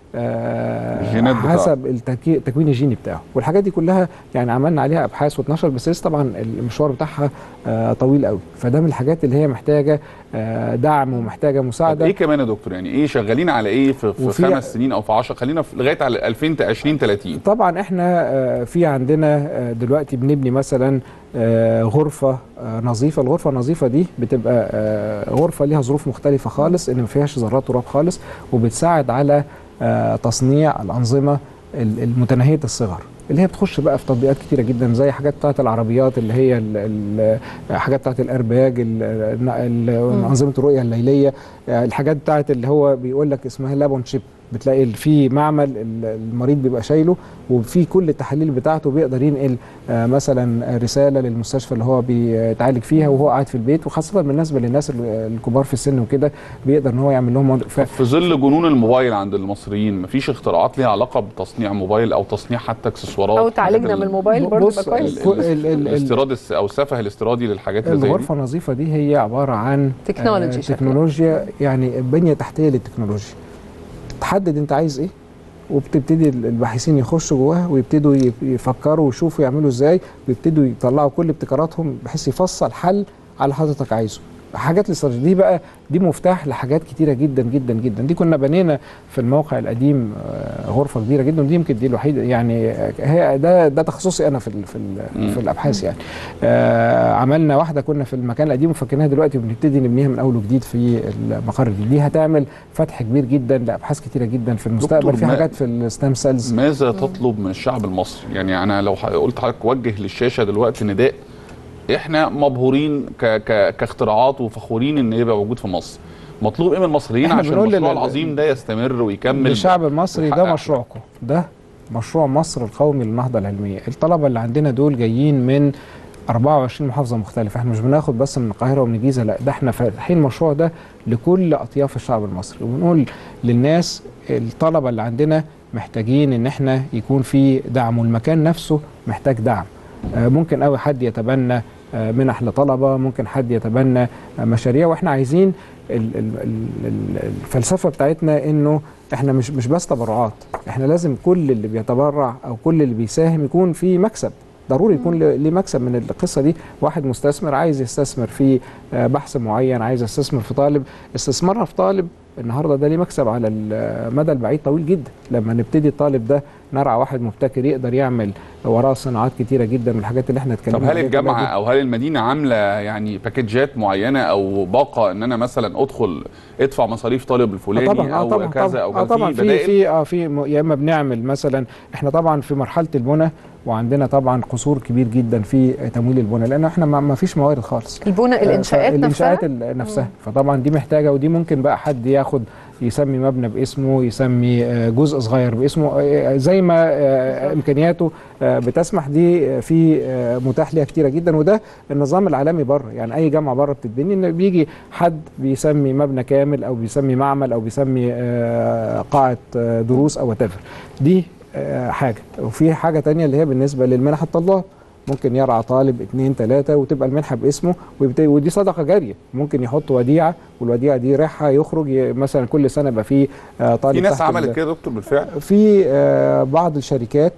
آه حسب التكوين الجيني بتاعه. والحاجات دي كلها يعني عملنا عليها ابحاث واتنشر، بس لسه طبعا المشوار بتاعها آه طويل قوي. فده من الحاجات اللي هي محتاجه آه دعم ومحتاجه مساعده. ايه كمان يا دكتور؟ يعني ايه شغالين على ايه في, في خمس سنين او في عشرة، خلينا في لغايه على ألفين وعشرين ثلاثين؟ طبعا احنا آه في عندنا آه دلوقتي بنبني مثلا آه غرفه آه نظيفه. الغرفه النظيفه دي بتبقى آه غرفه ليها ظروف مختلفه خالص، ان ما فيهاش ذرات تراب خالص، وبتساعد على آه تصنيع الانظمه المتناهيه الصغر اللي هي بتخش بقى في تطبيقات كتيره جدا، زي حاجات بتاعت العربيات اللي هي حاجات بتاعت الارباج، انظمه الرؤيه الليليه، الحاجات بتاعت اللي هو بيقول لك اسمها لابون شيب، بتلاقي في معمل المريض بيبقى شايله وفي كل التحاليل بتاعته بيقدر ينقل مثلا رساله للمستشفى اللي هو بيتعالج فيها وهو قاعد في البيت، وخاصه بالنسبه للناس الكبار في السن وكده بيقدر ان هو يعمل لهم. ف... في ظل جنون الموبايل عند المصريين مفيش اختراعات ليها علاقه بتصنيع موبايل او تصنيع حتى اكسسوارات او تعالجنا من الموبايل برضه يبقى كويس؟ الاستيراد او السفه الاستيرادي للحاجات اللي زي الغرفه النظيفه دي هي عباره عن تكنولوجي، تكنولوجيا يعني بنيه تحتيه للتكنولوجيا. تحدد انت عايز ايه وبتبتدي الباحثين يخشوا جواها ويبتدوا يفكروا ويشوفوا يعملوا ازاي، ويبتدوا يطلعوا كل ابتكاراتهم بحيث يفصل حل على حضرتك عايزه. حاجات الاستراتيجيه دي بقى دي مفتاح لحاجات كتيره جدا جدا جدا. دي كنا بنينا في الموقع القديم غرفه كبيره جدا، ودي يمكن دي الوحيده يعني هي ده ده تخصصي انا في ال في, ال في الابحاث يعني. آه عملنا واحده كنا في المكان القديم وفكرناها دلوقتي وبنبتدي نبنيها من اول وجديد في المقر الجديد. دي هتعمل فتح كبير جدا لابحاث كتيره جدا في المستقبل، في حاجات في الستام سيلز. ماذا تطلب من الشعب المصري؟ يعني انا لو قلت حضرتك وجه للشاشه دلوقتي نداء، احنا مبهورين ك ك كاختراعات وفخورين ان يبقى موجود في مصر، مطلوب ايه من المصريين عشان المشروع العظيم ده يستمر ويكمل؟ الشعب المصري ده مشروعكم، ده مشروع مصر القومي للنهضه العلميه. الطلبه اللي عندنا دول جايين من أربعة وعشرين محافظه مختلفه، احنا مش بناخد بس من القاهره ومن الجيزه، لا ده احنا فاتحين المشروع ده لكل اطياف الشعب المصري، وبنقول للناس الطلبه اللي عندنا محتاجين ان احنا يكون في دعم، والمكان نفسه محتاج دعم. ممكن قوي حد يتبنى منح لطلبه، ممكن حد يتبنى مشاريع، واحنا عايزين الفلسفه بتاعتنا انه احنا مش مش بس تبرعات، احنا لازم كل اللي بيتبرع او كل اللي بيساهم يكون في مكسب، ضروري يكون ليه مكسب من القصه دي. واحد مستثمر عايز يستثمر في بحث معين، عايز يستثمر في طالب، استثمارنا في طالب النهارده ده ليه مكسب على المدى البعيد طويل جدا. لما نبتدي الطالب ده نرعى واحد مبتكر يقدر يعمل وراه صناعات كتيره جدا من الحاجات اللي احنا اتكلمنا عليها. طب هل الجامعه او هل المدينه عامله يعني باكيجات معينه او باقه ان انا مثلا ادخل ادفع مصاريف طالب الفلاني طبعًا او طبعًا كذا او كذا؟ طبعا في في اه في يا اما بنعمل مثلا، احنا طبعا في مرحله البنى وعندنا طبعا قصور كبير جدا في تمويل البنى، لان احنا ما فيش موارد خالص. البنى الانشاءات نفسها الانشاءات نفسها، فطبعا دي محتاجه، ودي ممكن بقى حد ياخد يسمي مبنى باسمه، يسمي جزء صغير باسمه زي ما امكانياته بتسمح. دي في متاح ليها كتيره جدا، وده النظام العالمي بره. يعني اي جامعه بره بتتبني ان بيجي حد بيسمي مبنى كامل او بيسمي معمل او بيسمي قاعه دروس او whatever. دي حاجه. وفي حاجه تانية اللي هي بالنسبه للمنح الطلاب، ممكن يرعى طالب اثنين ثلاثة وتبقى المنحة باسمه، ودي صدقة جارية. ممكن يحط وديعة والوديعة دي ريحها يخرج مثلا كل سنة يبقى في طالب. في ناس عملت كده دكتور بالفعل؟ في بعض الشركات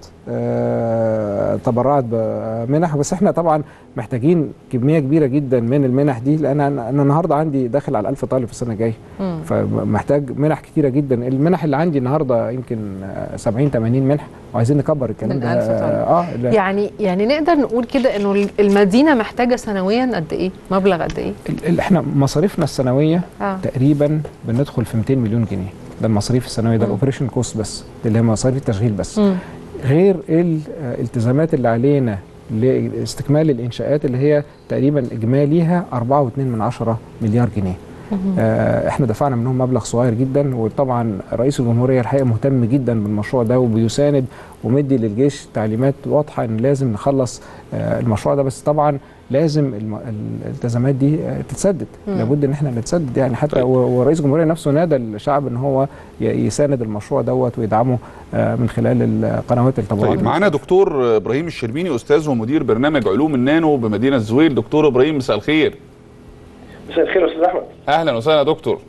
تبرعت بمنح، بس احنا طبعا محتاجين كمية كبيرة جدا من المنح دي، لأن أنا النهاردة عندي داخل على ألف طالب في السنة الجاية، فمحتاج منح كتيرة جدا. المنح اللي عندي النهاردة يمكن سبعين ثمانين منحة، وعايزين نكبر الكلام ده. اه يعني يعني نقدر نقول كده انه المدينه محتاجه سنويا قد ايه؟ مبلغ قد ايه؟ احنا مصاريفنا السنويه آه. تقريبا بندخل في مئتين مليون جنيه، ده المصاريف السنويه، ده الاوبريشن كوست بس، اللي هي مصاريف التشغيل بس. م. غير الالتزامات اللي علينا لاستكمال الانشاءات اللي هي تقريبا اجماليها أربعة فاصلة اثنين من عشرة مليار جنيه. آه احنا دفعنا منهم مبلغ صغير جدا، وطبعا رئيس الجمهوريه الحقيقه مهتم جدا بالمشروع ده وبيساند ومدي للجيش تعليمات واضحه ان لازم نخلص آه المشروع ده، بس طبعا لازم الالتزامات دي آه تتسدد، لابد ان احنا نتسدد يعني حتى. طيب. ورئيس الجمهوريه نفسه نادى الشعب ان هو يساند المشروع دوت ويدعمه آه من خلال القنوات التبرعات. طيب معانا دكتور ابراهيم الشربيني، استاذ ومدير برنامج علوم النانو بمدينه زويل. دكتور ابراهيم مساء الخير. مساء الخير يا استاذ احمد. اهلا وسهلا يا دكتور.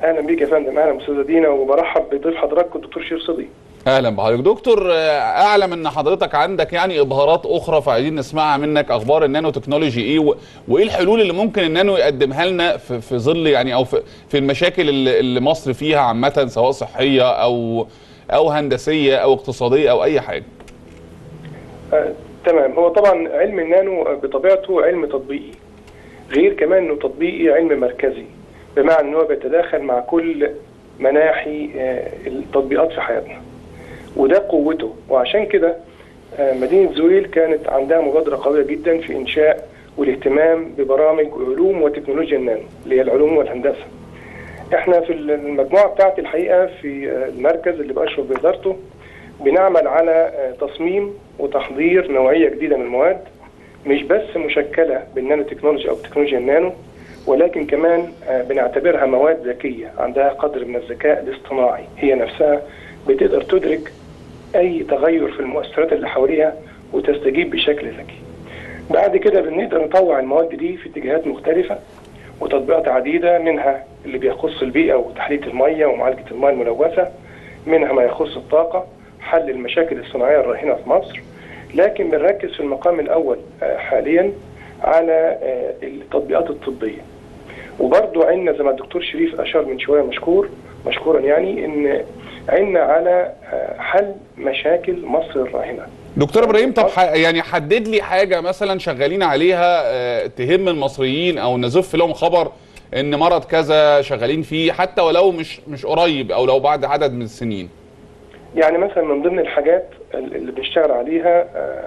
اهلا بيك يا فندم. اهلا استاذه دينا، وبرحب بضيف حضراتكم الدكتور شريف صدقي. اهلا بحضرتك دكتور. اعلم ان حضرتك عندك يعني ابهارات اخرى، فعايزين نسمعها منك. اخبار النانو تكنولوجي ايه، و... وايه الحلول اللي ممكن النانو يقدمها لنا في, في ظل يعني او في, في المشاكل اللي, اللي مصر فيها عامه، سواء صحيه او او هندسيه او اقتصاديه او اي حاجه. آه، تمام. هو طبعا علم النانو بطبيعته علم تطبيقي، غير كمان انه تطبيقي علم مركزي، بمعنى ان هو بيتداخل مع كل مناحي آه التطبيقات في حياتنا، وده قوته. وعشان كده آه مدينه زويل كانت عندها مبادره قويه جدا في انشاء والاهتمام ببرامج علوم وتكنولوجيا النانو، اللي هي العلوم والهندسه. احنا في المجموعه بتاعتي الحقيقه في المركز اللي باشرف بادارته بنعمل على تصميم وتحضير نوعيه جديده من المواد، مش بس مشكله بالنانو تكنولوجي او تكنولوجيا النانو، ولكن كمان بنعتبرها مواد ذكيه عندها قدر من الذكاء الاصطناعي، هي نفسها بتقدر تدرك اي تغير في المؤثرات اللي حواليها وتستجيب بشكل ذكي. بعد كده بنقدر نطوع المواد دي في اتجاهات مختلفه وتطبيقات عديده، منها اللي بيخص البيئه وتحليه الميه ومعالجه المياه الملوثه، منها ما يخص الطاقه، حل المشاكل الصناعيه الراهنه في مصر. لكن بنركز في المقام الاول حاليا على التطبيقات الطبيه. وبرضه عندنا زي ما الدكتور شريف اشار من شويه، مشكور مشكورا يعني، ان عندنا على حل مشاكل مصر الراهنه. دكتور ابراهيم، طب يعني حدد لي حاجه مثلا شغالين عليها تهم المصريين او نزف لهم خبر ان مرض كذا شغالين فيه، حتى ولو مش مش قريب او لو بعد عدد من السنين. يعني مثلا من ضمن الحاجات اللي بنشتغل عليها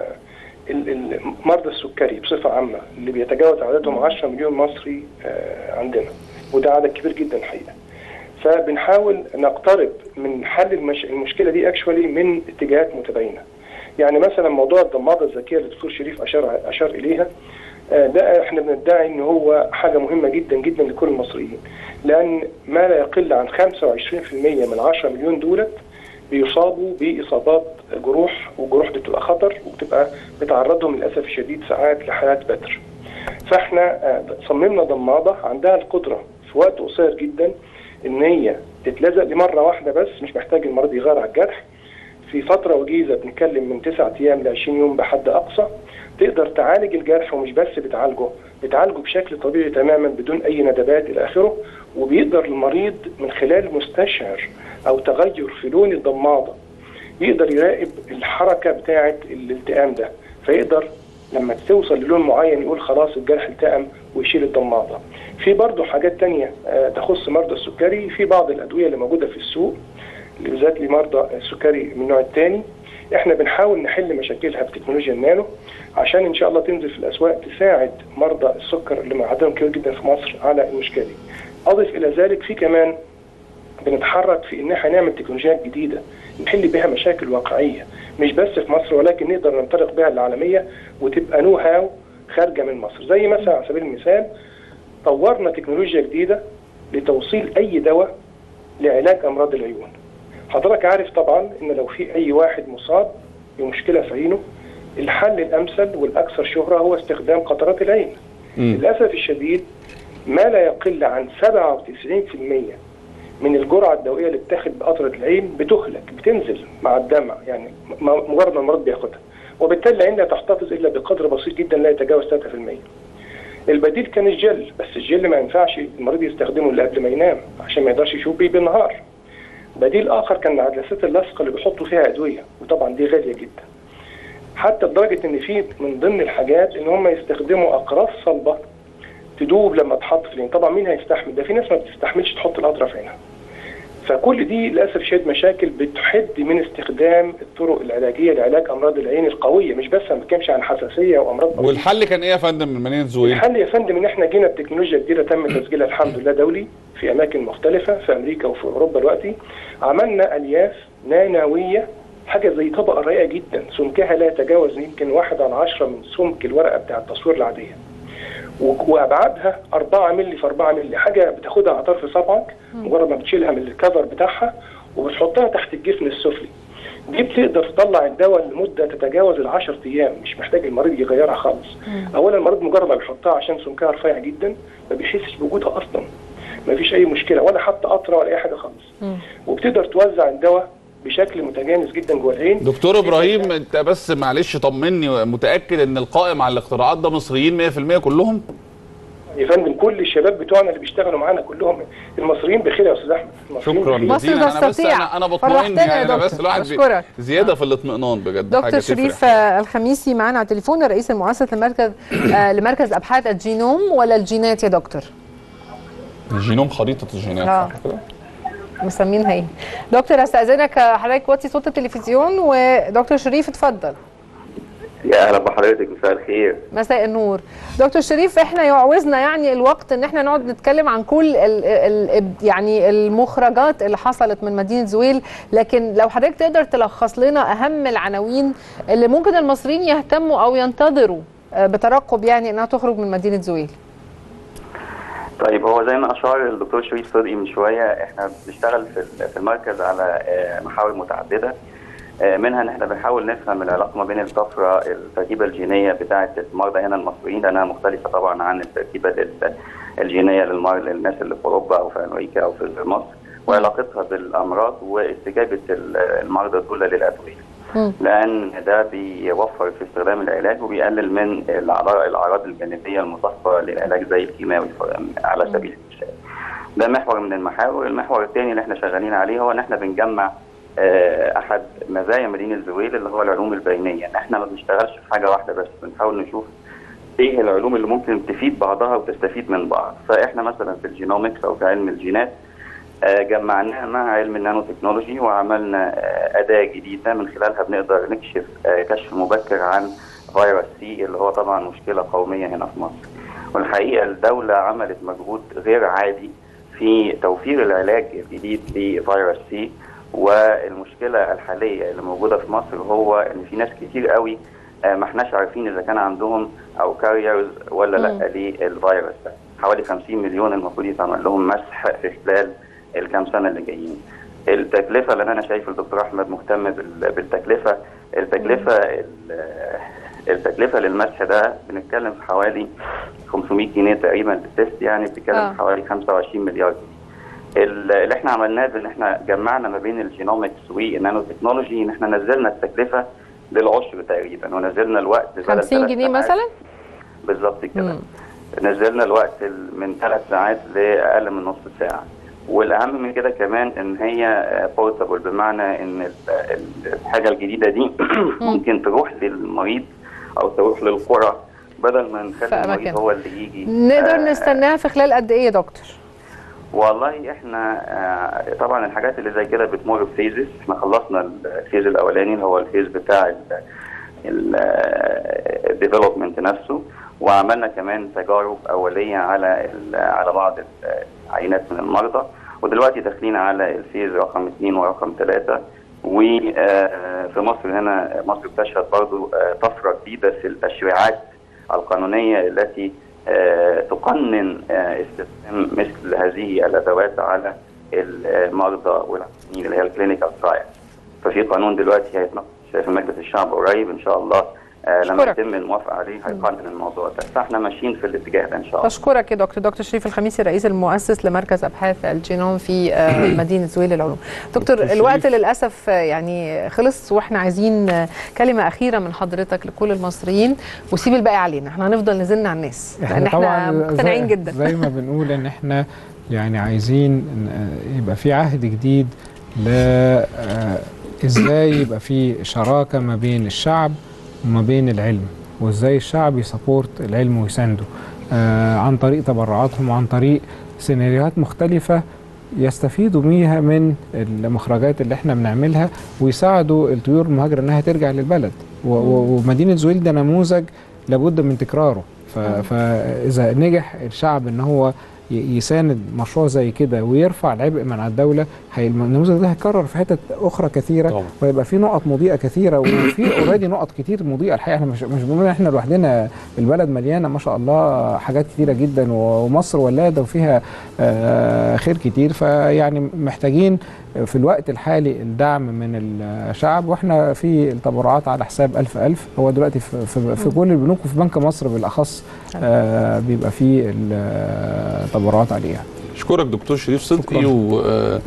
مرضى السكري بصفه عامه، اللي بيتجاوز عددهم عشرة مليون مصري عندنا، وده عدد كبير جدا الحقيقه. فبنحاول نقترب من حل المش... المشكله دي اكشوالي من اتجاهات متباينه. يعني مثلا موضوع الضماده الذكيه اللي الدكتور شريف اشار اشار اليها، ده احنا بندعي ان هو حاجه مهمه جدا جدا لكل المصريين، لان ما لا يقل عن خمسة وعشرين بالمئة من عشرة مليون دولت بيصابوا باصابات جروح، والجروح دي بتبقى خطر وبتبقى بتعرضهم للاسف الشديد ساعات لحالات بتر. فاحنا صممنا ضماده عندها القدره في وقت قصير جدا ان هي تتلزق لمره واحده بس، مش محتاج المريض يغير على الجرح، في فتره وجيزه بنتكلم من تسعة ايام ل عشرين يوم بحد اقصى، تقدر تعالج الجرح، ومش بس بتعالجه بتعالجه بشكل طبيعي تماما بدون اي ندبات الى اخره. وبيقدر المريض من خلال مستشعر او تغير في لون الضماده يقدر يراقب الحركه بتاعه الالتئام ده، فيقدر لما توصل للون معين يقول خلاص الجرح التئم ويشيل الضماده. في برضه حاجات تانية تخص مرضى السكري، في بعض الادويه اللي موجوده في السوق بالذات لمرضى السكري من النوع الثاني، احنا بنحاول نحل مشاكلها بتكنولوجيا النانو عشان ان شاء الله تنزل في الاسواق تساعد مرضى السكر اللي عددهم كبير جدا في مصر على المشكله دي. اضف الى ذلك في كمان بنتحرك في ان احنا نعمل تكنولوجيات جديده نحل بها مشاكل واقعيه مش بس في مصر، ولكن نقدر ننطلق بها للعالميه وتبقى نو هاو خارجه من مصر. زي مثلا على سبيل المثال طورنا تكنولوجيا جديده لتوصيل اي دواء لعلاج امراض العيون. حضرتك عارف طبعا ان لو في اي واحد مصاب بمشكله في عينه، الحل الامثل والاكثر شهره هو استخدام قطرات العين. م. للاسف الشديد ما لا يقل عن سبعة وتسعين بالمئة من الجرعه الدوائيه اللي بتاخد بقطره العين بتهلك، بتنزل مع الدمع، يعني مجرد ما المريض بياخدها، وبالتالي العين لا تحتفظ الا بقدر بسيط جدا لا يتجاوز ثلاثة بالمئة. البديل كان الجل، بس الجل ما ينفعش المريض يستخدمه الا قبل ما ينام عشان ما يقدرش يشوف بيه بالنهار. بديل اخر كان العدسات اللاصقه اللي بيحطوا فيها ادويه، وطبعا دي غاليه جدا، حتى لدرجه ان في من ضمن الحاجات ان هم يستخدموا اقراص صلبه تدوب لما تحط في العين. طبعا مين هيستحمل ده؟ في ناس ما بتستحملش تحط القطره في عينها. فكل دي للاسف شهد مشاكل بتحد من استخدام الطرق العلاجيه لعلاج امراض العين القويه، مش بس ما بنتكلمش عن حساسيه وامراض قوية. والحل كان ايه يا فندم من مدينه زويل؟ الحل يا فندم ان احنا جينا بتكنولوجيا جديده تم تسجيلها الحمد لله دولي في اماكن مختلفه في امريكا وفي اوروبا. دلوقتي عملنا الياف نانويه، حاجه زي طبقه رقيقه جدا سمكها لا يتجاوز يمكن واحد على عشرة من سمك الورقه بتاع التصوير العاديه، وابعادها أربعة مللي في أربعة مللي، حاجه بتاخدها على طرف صبعك مجرد ما بتشيلها من الكفر بتاعها وبتحطها تحت الجفن السفلي. دي بتقدر تطلع الدواء لمده تتجاوز العشر ايام، مش محتاج المريض يغيرها خالص. اولا المريض مجرد ما بيحطها عشان سمكها رفيع جدا ما بيحسش بوجودها اصلا، ما فيش اي مشكله ولا حتى قطره ولا اي حاجه خالص. وبتقدر توزع الدواء بشكل متجانس جدا جوه العين. دكتور ابراهيم انت بس معلش طمني، متاكد ان القائم على الاختراعات ده مصريين مية في المية كلهم؟ يا فندم كل الشباب بتوعنا اللي بيشتغلوا معانا كلهم المصريين بخير يا استاذ احمد. شكرا جزيلا. انا بس انا انا بطمئن يعني، انا بس الواحد زياده في الاطمئنان بجد. دكتور شريف الخميسي معانا على التليفون، الرئيس المؤسس لمركز آه لمركز ابحاث الجينوم ولا الجينات يا دكتور؟ الجينوم خريطه الجينات آه. صح كده؟ مسمينها ايه؟ دكتور استاذنك حضرتك وطي صوت التلفزيون، ودكتور شريف اتفضل. يا اهلا بحضرتك، مساء الخير. مساء النور. دكتور شريف احنا يعوزنا يعني الوقت ان احنا نقعد نتكلم عن كل ال ال يعني المخرجات اللي حصلت من مدينه زويل، لكن لو حضرتك تقدر تلخص لنا اهم العناوين اللي ممكن المصريين يهتموا او ينتظروا بترقب يعني انها تخرج من مدينه زويل. طيب هو زي ما اشار الدكتور شريف صدقي من شويه، احنا بنشتغل في المركز على محاور متعدده، منها ان احنا بنحاول نفهم العلاقه ما بين الطفره التركيبه الجينيه بتاعه المرضى هنا المصريين، لانها مختلفه طبعا عن التركيبه الجينيه للناس اللي في اوروبا او في امريكا او في مصر، وعلاقتها بالامراض واستجابه المرضى دول للادويه. لان ده بيوفر في استخدام العلاج وبيقلل من الاعراض الجانبيه المضافه للعلاج زي الكيماوي على سبيل المثال. ده محور من المحاور. المحور الثاني اللي احنا شغالين عليه هو ان احنا بنجمع احد مزايا مدينه زويل اللي هو العلوم البينيه، ان احنا ما بنشتغلش في حاجه واحده بس، بنحاول نشوف ايه العلوم اللي ممكن تفيد بعضها وتستفيد من بعض. فاحنا مثلا في الجينومكس او في علم الجينات جمعناها مع علم النانو تكنولوجي، وعملنا اداه جديده من خلالها بنقدر نكشف كشف مبكر عن فيروس سي اللي هو طبعا مشكله قوميه هنا في مصر. والحقيقه الدوله عملت مجهود غير عادي في توفير العلاج الجديد لفيروس سي. والمشكله الحاليه اللي موجوده في مصر هو ان في ناس كتير قوي ما احناش عارفين اذا كان عندهم او كاريرز ولا لا للفيروس ده. حوالي خمسين مليون المفروض يتعمل لهم مسح في خلال الكام سنه اللي جايين. التكلفه، لان انا شايف الدكتور احمد مهتم بالتكلفه، التكلفه التكلفه للمسح ده بنتكلم في حوالي خمسمية جنيه تقريبا للتست، يعني بنتكلم آه. في حوالي خمسة وعشرين مليار جنيه. اللي احنا عملناه ان احنا جمعنا ما بين الجينومكس والنانو تكنولوجي، ان احنا نزلنا التكلفه للعشر تقريبا، ونزلنا الوقت خمسين جنيه مثلا بالظبط كده. نزلنا الوقت من ثلاث ساعات لاقل من نص ساعه. والاهم من كده كمان ان هي بورتابل، بمعنى ان الحاجه الجديده دي ممكن تروح للمريض او تروح للقرى بدل ما نخلي المريض هو اللي يجي. نقدر آه نستناها في خلال قد ايه يا دكتور؟ والله احنا آه طبعا الحاجات اللي زي كده بتمر بفيزز. احنا خلصنا الفيز الاولاني اللي هو الفيز بتاع الديفلوبمنت نفسه، وعملنا كمان تجارب اوليه على على بعض العينات من المرضى، ودلوقتي داخلين على الفيز رقم اثنين ورقم ثلاثه. وفي مصر هنا مصر بتشهد برضه طفره جديده في التشريعات القانونيه التي تقنن استخدام مثل هذه الادوات على المرضى والعيانين اللي هي الكلينيكال ترايل. ففي قانون دلوقتي هيتناقش في مجلس الشعب قريب ان شاء الله، آه لما يتم الموافقه عليه هيقنن الموضوع ده، فاحنا ماشيين في الاتجاه ده ان شاء الله. بشكرك يا دكتور دكتور شريف الخميسي، الرئيس المؤسس لمركز ابحاث الجينوم في آه مدينه زويل للعلوم. دكتور الوقت للاسف يعني خلص، واحنا عايزين كلمه اخيره من حضرتك لكل المصريين، وسيب الباقي علينا، احنا هنفضل نزلنا على الناس لان احنا مقتنعين جدا. زي ما بنقول ان احنا يعني عايزين يبقى في عهد جديد ل ازاي يبقى في شراكه ما بين الشعب وما بين العلم، وازاي الشعب يسابورت العلم ويسانده آه عن طريق تبرعاتهم وعن طريق سيناريوهات مختلفه يستفيدوا بيها من المخرجات اللي احنا بنعملها، ويساعدوا الطيور المهاجره انها ترجع للبلد. ومدينه زويل ده نموذج لابد من تكراره. فاذا نجح الشعب ان هو يساند مشروع زي كده ويرفع العبء من على الدوله، النموذج ده هيتكرر في حتت اخرى كثيره طبعا. ويبقى في نقط مضيئه كثيره، وفي اوريدي نقط كتير مضيئه. الحقيقه احنا مش مش بنقول احنا لوحدنا، البلد مليانه ما شاء الله حاجات كتيره جدا، ومصر ولاده وفيها خير كتير. فيعني محتاجين في الوقت الحالي الدعم من الشعب، واحنا في التبرعات على حساب ألف ألف. هو دلوقتي في, في, في كل البنوك وفي بنك مصر بالاخص بيبقى فيه التبرعات عليها. اشكرك دكتور شريف صدقي. و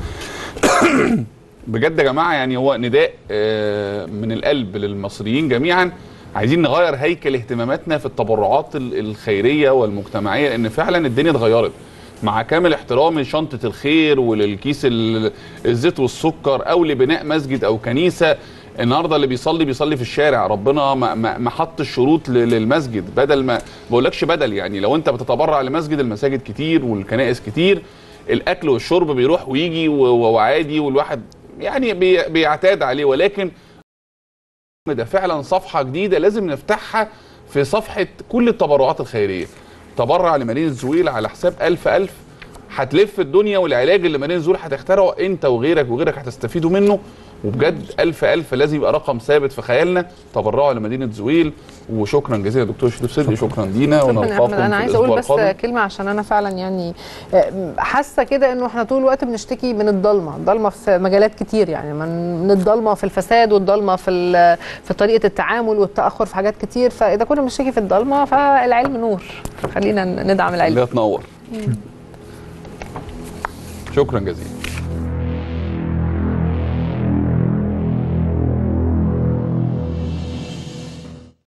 بجد يا جماعه يعني هو نداء من القلب للمصريين جميعا، عايزين نغير هيكل اهتماماتنا في التبرعات الخيريه والمجتمعيه، لان فعلا الدنيا اتغيرت. مع كامل احترامي لشنطه الخير وللكيس الزيت والسكر او لبناء مسجد او كنيسه، النهارده اللي بيصلي بيصلي في الشارع، ربنا ما, ما, ما حط الشروط للمسجد. بدل ما بقولكش بدل يعني لو انت بتتبرع لمسجد، المساجد كتير والكنائس كتير، الاكل والشرب بيروح ويجي وعادي والواحد يعني بي بيعتاد عليه، ولكن ده فعلا صفحه جديده لازم نفتحها في صفحه كل التبرعات الخيريه. تبرع لمدينه زويل على حساب ألف ألف، هتلف الدنيا، والعلاج اللي مدينه زويل هتخترعه انت وغيرك وغيرك هتستفيدوا منه. وبجد ألف ألف لازم يبقى رقم ثابت في خيالنا. تبرعوا لمدينه زويل. وشكرا جزيلا دكتور شريف صدقي. شكرا دينا، ونلقاكم. انا عايزه اقول بس كلمه عشان انا فعلا يعني حاسه كده انه احنا طول الوقت بنشتكي من الضلمه، الضلمه في مجالات كتير، يعني من الضلمه في الفساد والضلمه في في طريقه التعامل والتاخر في حاجات كتير. فاذا كنا بنشتكي في الضلمه فالعلم نور، خلينا ندعم العلم. لا تنور. شكرا جزيلا.